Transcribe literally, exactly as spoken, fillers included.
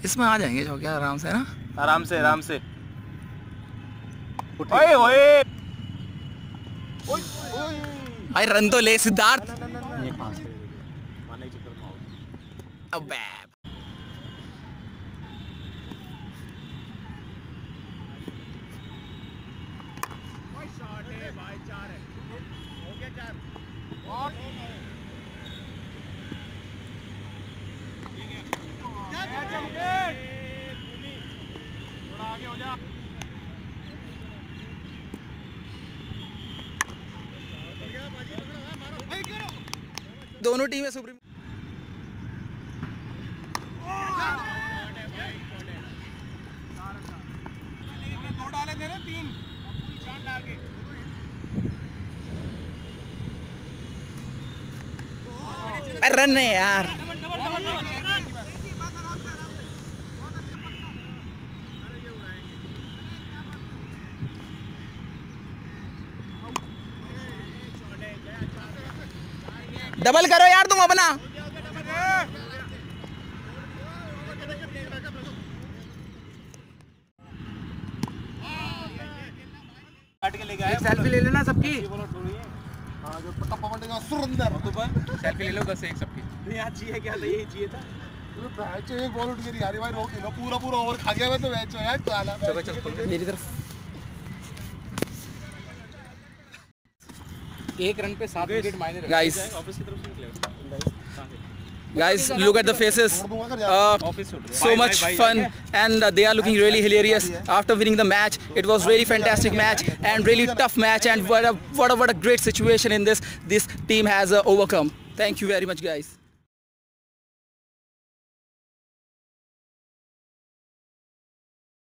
इसमें आ जाएंगे जो क्या आराम से ना, आराम से आराम से। ओए ओए भाई रन तो ले सिद्धार्थ। अबे दोनों टीमें सुप्रीम। दो डाले थे ना, तीन रन है यार। डबल करो यार तुम अपना। एक सेल्फी ले लेना सबकी। सेल्फी ले लो बस एक सबकी। यहाँ चाहिए क्या था, यही चाहिए था। एक बॉल उठ गई यार भाई, रोक लो पूरा पूरा ओवर खा गया मैं तो मैच यार। चलो चलो मेरी तरफ। एक रन पे सात विकेट मायने रखते हैं। गाइस ऑफिस की तरफ से निकलेगा। guys look at the faces, uh, so much fun and uh, they are looking really hilarious after winning the match. It was really fantastic match and really tough match, and what a what a, what a great situation in this this team has uh, overcome. Thank you very much guys.